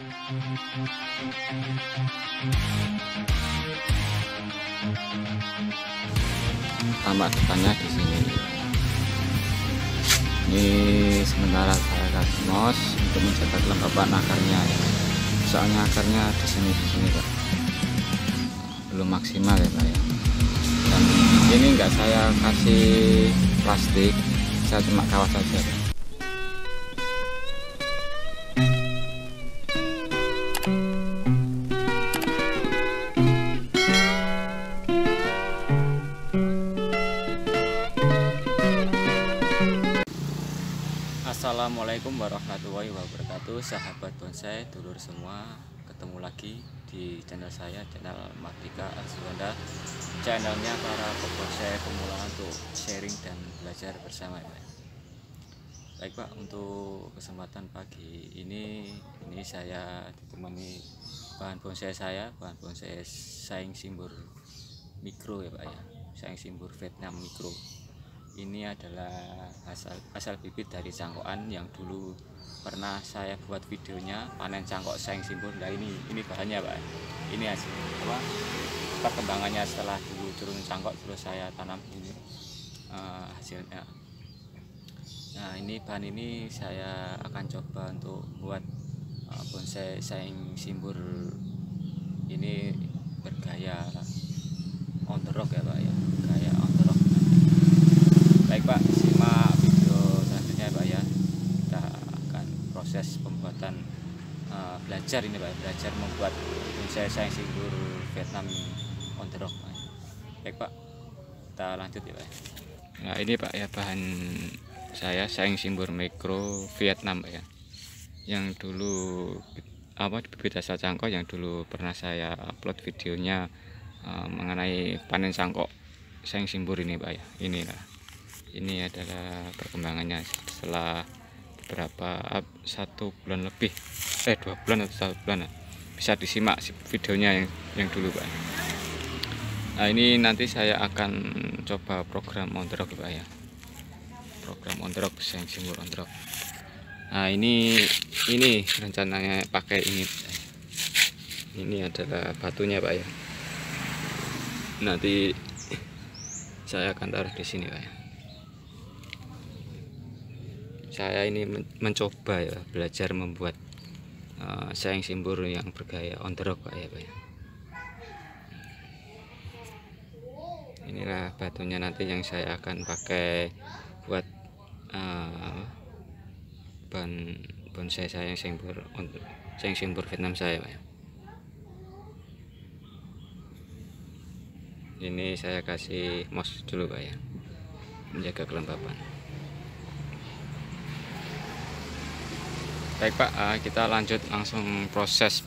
Tambah depannya di sini. Ini sementara saya kasih mos untuk menjaga kelembapan akarnya ya. Soalnya akarnya di sini Pak. Belum maksimal ya Pak ya. Dan ini enggak saya kasih plastik, saya cuma kawat saja Pak. Assalamualaikum warahmatullahi wabarakatuh, sahabat bonsai, dulur semua. Ketemu lagi di channel saya, channel Mardika Azwanda, channelnya para pebonsai pemula untuk sharing dan belajar bersama Pak. Baik Pak, untuk kesempatan pagi ini saya ditemani bahan bonsai saya, bahan bonsai saing simbur mikro ya Pak ya, saing simbur Vietnam mikro. Ini adalah asal bibit dari cangkokan yang dulu pernah saya buat videonya panen cangkok saing simbur. Nah ini bahannya Pak. Ini hasil perkembangannya setelah dulu turun cangkok terus saya tanam ini hasilnya. Nah ini bahan ini saya akan coba untuk buat bonsai saing simbur ini bergaya on the rock ya Pak ya, gaya on the rock. Baik Pak, simak video selanjutnya Pak ya. Kita akan proses pembuatan belajar ini Pak, belajar membuat bonsai saing simbur Vietnam on the rock Pak. Baik Pak, kita lanjut ya Pak. Nah ini Pak ya, bahan saya saing simbur mikro Vietnam Pak ya, yang dulu bibit asal cangkok yang dulu pernah saya upload videonya mengenai panen cangkok saing simbur ini Pak ya. Ini adalah perkembangannya setelah beberapa 1 bulan lebih, 2 bulan atau 1 bulan. Bisa disimak videonya yang dulu Pak. Nah ini nanti saya akan coba program on the rock Pak ya, program on the rock, saing simbur on the rock. Nah ini rencananya pakai ini adalah batunya Pak ya. Nanti saya akan taruh di sini Pak ya. Saya ini mencoba ya, belajar membuat saing simbur yang bergaya on the rock Pak ya Pak ya. Inilah batunya nanti yang saya akan pakai buat bahan bonsai saya saing simbur Vietnam saya Pak ya. Ini saya kasih mos dulu Pak ya, menjaga kelembapan. Baik Pak, kita lanjut langsung proses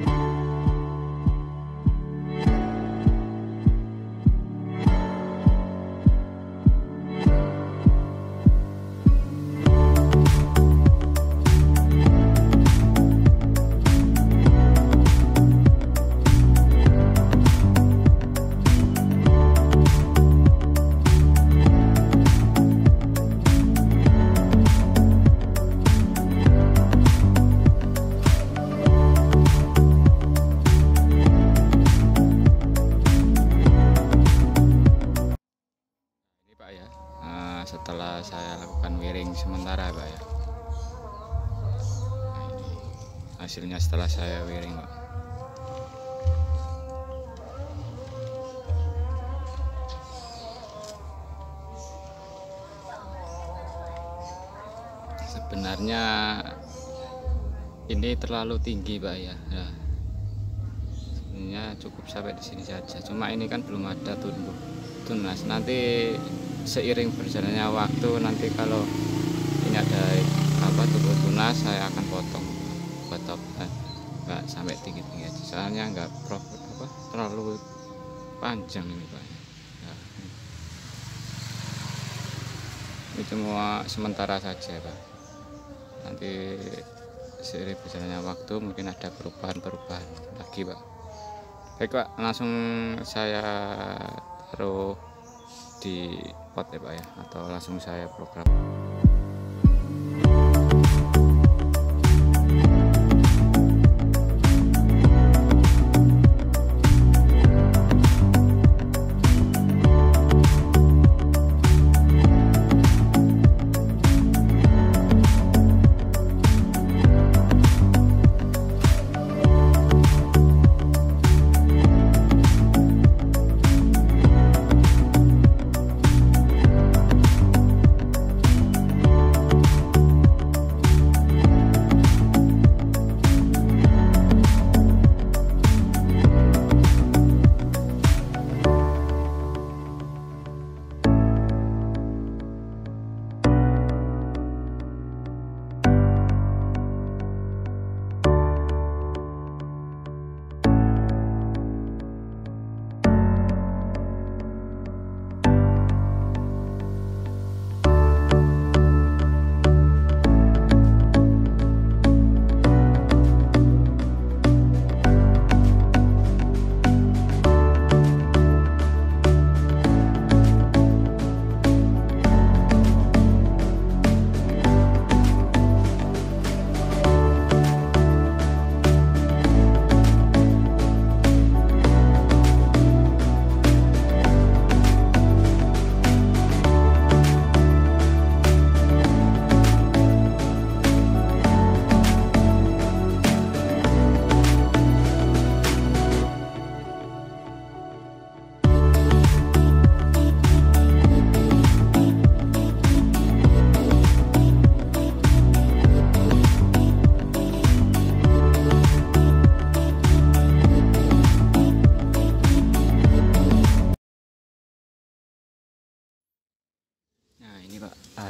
setelah saya lakukan wiring sementara Pak ya. Nah, ini hasilnya setelah saya wiring Pak. Sebenarnya ini terlalu tinggi Pak ya. Nah, sebenarnya cukup sampai di sini saja. Cuma ini kan belum ada tunas. Nanti seiring berjalannya waktu, nanti kalau ini ada tumbuh tunas, saya akan potong nggak sampai tinggi-tinggi aja, soalnya nggak terlalu panjang ini Pak. Nah, ini cuma sementara saja Pak, nanti seiring berjalannya waktu mungkin ada perubahan lagi Pak. Baik Pak, langsung saya taruh di pot ya Pak ya, atau langsung saya program.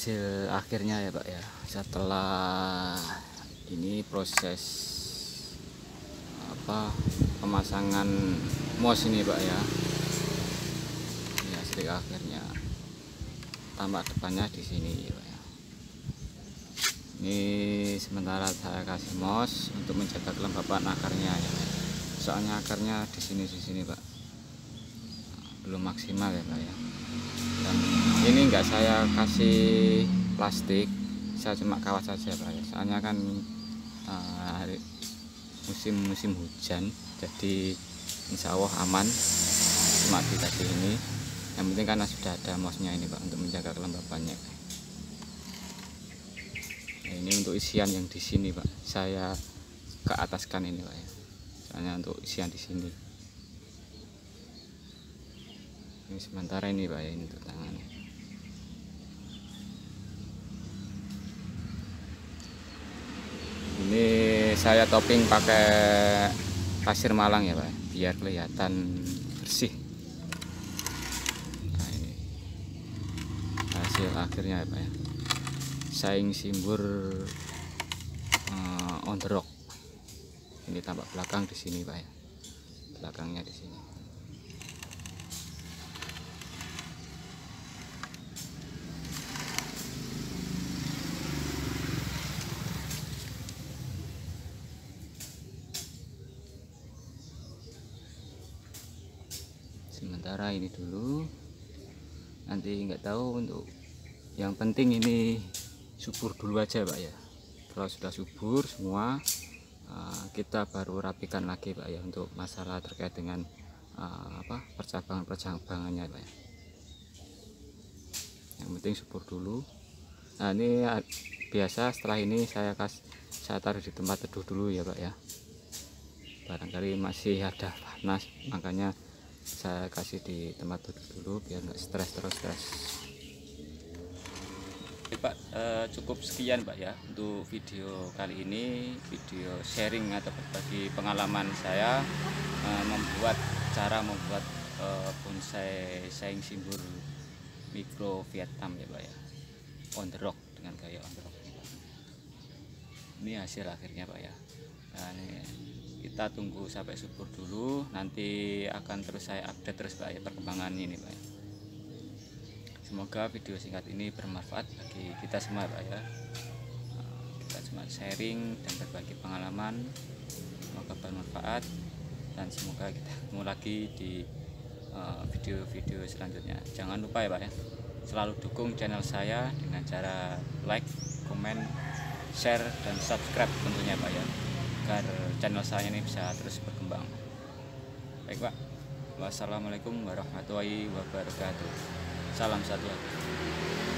hasil akhirnya ya Pak ya, setelah ini proses pemasangan mos ini Pak ya. Ini hasil akhirnya, tampak depannya di sini ya Pak ya. Ini sementara saya kasih mos untuk menjaga kelembapan akarnya ya Pak. Soalnya akarnya di sini Pak, belum maksimal ya Pak ya. Dan ini enggak saya kasih plastik, saya cuma kawat saja Pak ya. Soalnya kan musim hujan, jadi insya Allah aman, cuma dikasih ini. Yang penting karena sudah ada mosnya ini Pak, untuk menjaga kelembapannya. Nah, ini untuk isian yang di sini Pak, saya ke ataskan ini Pak ya. Soalnya untuk isian di sini. Ini sementara ini Pak ya, ini untuk tangannya. Ini saya topping pakai pasir Malang ya Pak, biar kelihatan bersih. Nah, ini hasil akhirnya ya Pak ya. Saing simbur on the rock. Ini tampak belakang di sini Pak ya, belakangnya di sini. Sementara ini dulu, nanti nggak tahu, untuk yang penting ini subur dulu aja Pak ya. Kalau sudah subur semua, kita baru rapikan lagi Pak ya, untuk masalah terkait dengan percabangan-percabangannya Pak ya. Yang penting subur dulu. Nah ini biasa setelah ini saya taruh di tempat teduh dulu ya Pak ya. Barangkali masih ada panas, makanya saya kasih di tempat duduk dulu biar nggak stres. Oke Pak, cukup sekian Pak ya untuk video kali ini, video sharing atau berbagi pengalaman saya cara membuat bonsai saing simbur mikro Vietnam ya Pak ya, on the rock, dengan gaya on the rock. Ini hasil akhirnya Pak ya. Nah, ini kita tunggu sampai subur dulu, nanti akan terus saya update terus Pak ya perkembangan ini Pak ya. Semoga video singkat ini bermanfaat bagi kita semua Pak ya. Kita cuma sharing dan berbagi pengalaman, semoga bermanfaat, dan semoga kita ketemu lagi di video-video selanjutnya. Jangan lupa ya Pak ya, selalu dukung channel saya dengan cara like, komen, share, dan subscribe tentunya Pak ya, agar channel saya ini bisa terus berkembang. Baik Pak, wassalamualaikum warahmatullahi wabarakatuh. Salam satu.